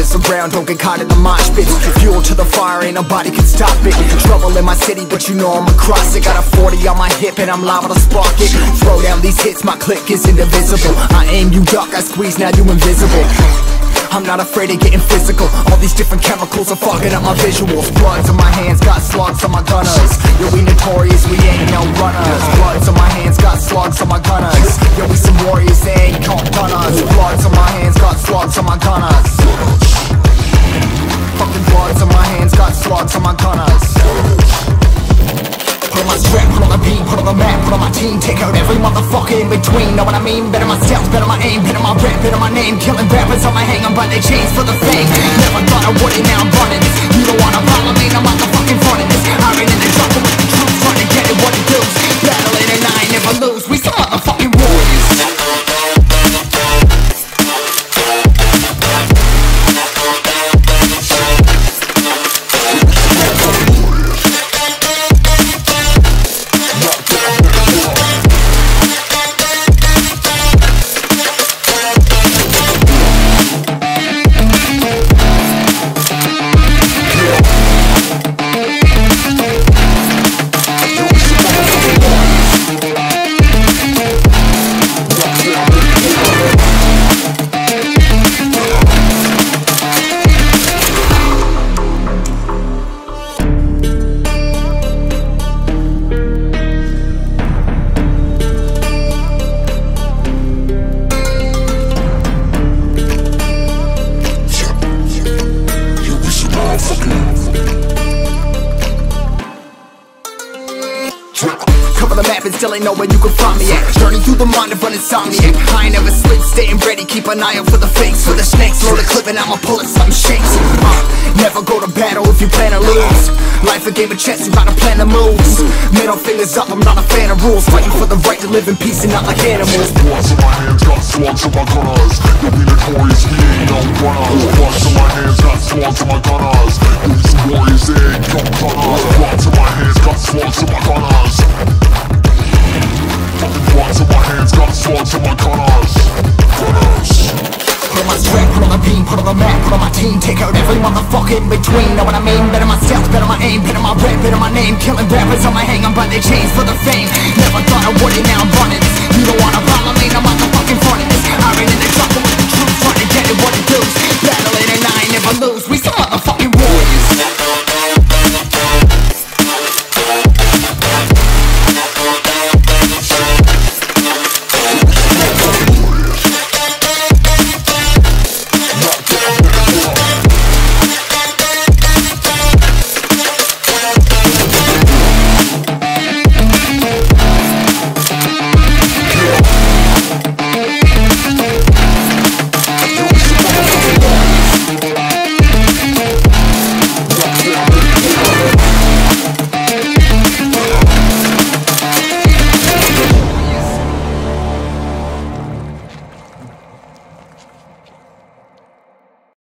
warriors around, don't get caught in the mosh pit. Fuel to the fire, ain't nobody can stop it. Trouble in my city, but you know I'm across it. Got a 40 on my hip and I'm liable to spark it. Throw down these hits, my click is indivisible. I aim, you duck, I squeeze, now you invisible. I'm not afraid of getting physical. All these different chemicals are fogging up my visuals. Bloods on my hands, got slugs on my gunners. Yo, we notorious, we ain't no runners. Bloods on my hands, got slugs on my gunners. Yo, we some warriors, they ain't called gunners. Bloods on my hands, got slugs on my gunners. Fucking bloods on my hands, got slugs on my gunners. Put on my strap, put on the beat, put on the map, put on my team. Take out every motherfucker in between. Know what I mean? Better my stealth, better my aim, better my rap, better my name. Killing rappers on my hang on by their chains for the fame. Never thought I would it, now I'm running this. You don't wanna follow me, I'm out the fucking front of this. Iron in the jungle with the troops, trying to get it what it does. Battling and I ain't never lose, we some motherfucking warriors. Cover the map and still ain't know where you can find me at. Journey through the mind of an insomniac. I ain't never sleep, staying ready, keep an eye out for the fakes. For the snakes, load a clip and I'ma pull it, something shakes. Never go to battle if you plan to lose. Life a game of chess, you gotta plan the moves. Middle fingers up, I'm not a fan of rules. Fighting for the right to live in peace and not like animals. Bloods in my hands, got slugs in my gunners. Yo, we notorious, we ain't no runners. Bloods in my hands, got slugs in my gunners. Yo, we some warriors, they ain't no gunners. Bloods in my hands, got slugs in my gunners. Fucking bloods in my hands, got slugs in my gunners. Put on my strap, put on the beam, put on the map, put on my team. Take out every motherfucker in between. Know what I mean? Better my stealth, better my aim, better my rap, better my name. Killing rappers on my hang on by their chains for the fame. Never thought I would it, now I'm running this. You don't wanna follow me, I'm out the fucking front of